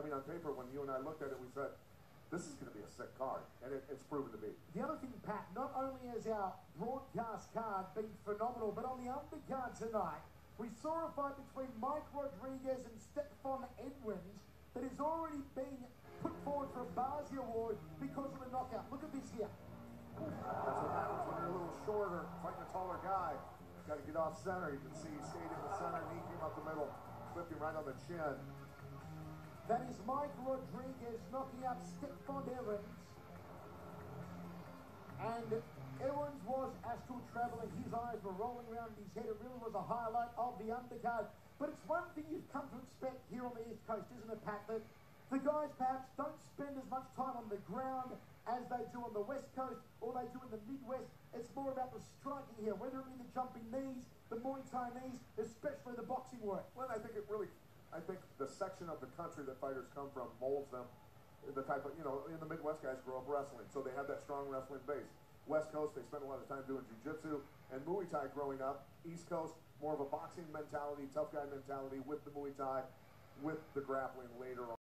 mean, on paper, when you and I looked at it, we said, this is going to be a sick card, and it's proven to be. The other thing, Pat, not only has our broadcast card been phenomenal, but on the undercard tonight, we saw a fight between Mike Rodriguez and Stefan Edwards that has already been put forward for a Barzy Award because of a knockout. Look at this here. That's what happens when you're a little shorter, fighting a taller guy. Got to get off center. You can see he stayed in the center, knee came up the middle, flipped him right on the chin. That is Mike Rodriguez knocking out Stefan Edwards. And Edwards was astral traveling. His eyes were rolling around his head. It really was a highlight of the undercard. But it's one thing you've come to expect here on the East Coast, isn't it, Pat? That the guys perhaps don't spend as much time on the ground as they do on the West Coast or they do in the Midwest. It's more about the striking here, whether it be the jumping knees, the Muay Thai knees, especially the boxing work. Well, I think the section of the country that fighters come from molds them. The type of, in the Midwest, guys grow up wrestling, so they have that strong wrestling base. West Coast, they spend a lot of time doing jiu-jitsu and Muay Thai growing up. East Coast, more of a boxing mentality, tough guy mentality with the Muay Thai, with the grappling later on.